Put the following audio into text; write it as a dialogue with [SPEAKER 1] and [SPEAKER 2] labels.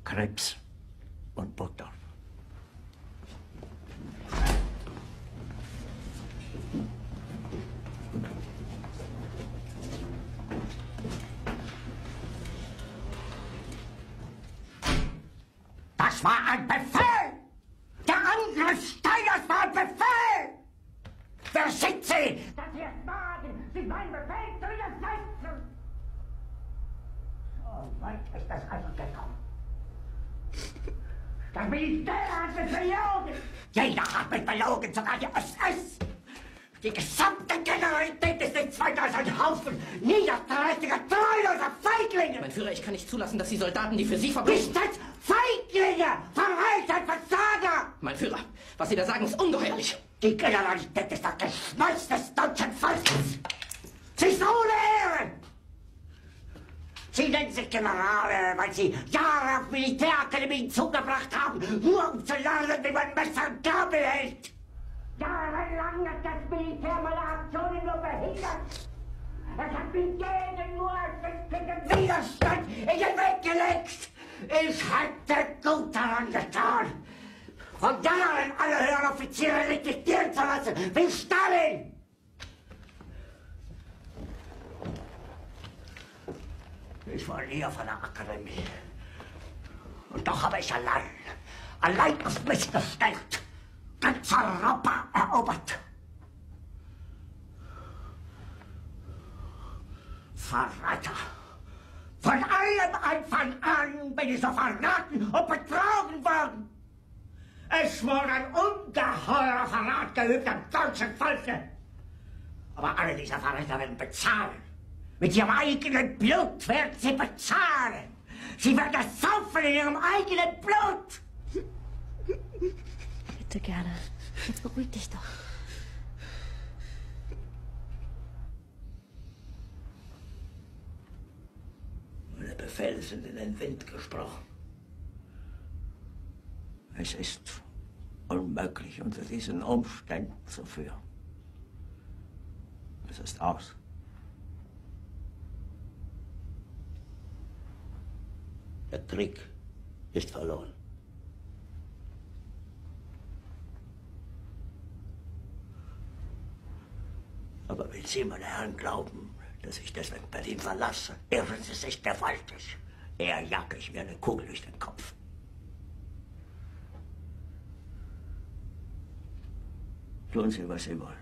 [SPEAKER 1] Krebs und Butter.
[SPEAKER 2] Das war ein Befehl! Der Angriff Steiners war ein Befehl! Wer schickt Sie? Dass Sie es wagen, sich meinen Befehl zu widersetzen! So weit ist das also gekommen. Das Militär hat mich belogen! Jeder hat mich belogen, sogar die SS! Die gesamte Generalität ist nichts weiter als ein Haufen niederträchtiger, treuloser Feiglinge!
[SPEAKER 3] Mein Führer, ich kann nicht zulassen, dass die Soldaten, die für Sie verbringen...
[SPEAKER 2] Nicht als Feiglinge! Verreiter, Versager!
[SPEAKER 3] Mein Führer, was Sie da sagen, ist ungeheuerlich!
[SPEAKER 2] Die Generalität ist das Geschmolz des deutschen Volkes! Sie ist ohne Ehre! Sie nennen sich Generale, weil Sie Jahre auf Militärakademien zugebracht haben, nur um zu lernen, wie man Messer und Gabel hält! Jahrelang hat das Militär meine Aktionen nur behindert. Es hat mir jeden nur ersichtlichen Widerstand in den Weg gelegt. Ich hätte gut daran getan, von Jahren alle höheren Offiziere liquidieren zu lassen, wie Stalin. Ich war nie auf einer Akademie. Und doch habe ich allein auf mich gestellt, ganz Europa erobert. Verräter! Von allem Anfang an bin ich so verraten und betrogen worden. Es wurde ein ungeheurer Verrat geübt am deutschen Volke. Aber alle diese Verräter werden bezahlen. Mit ihrem eigenen Blut werden sie bezahlen. Sie werden es saufen in ihrem eigenen Blut.
[SPEAKER 4] Bitte gerne. Jetzt beruhig dich doch.
[SPEAKER 1] Meine Befehle sind in den Wind gesprochen. Es ist unmöglich, unter diesen Umständen zu führen. Es ist aus. Der Krieg ist verloren. Aber wenn Sie, meine Herren, glauben, dass ich deswegen Berlin verlasse, irren Sie sich gewaltig. Eher jage ich mir eine Kugel durch den Kopf. Tun Sie, was Sie wollen.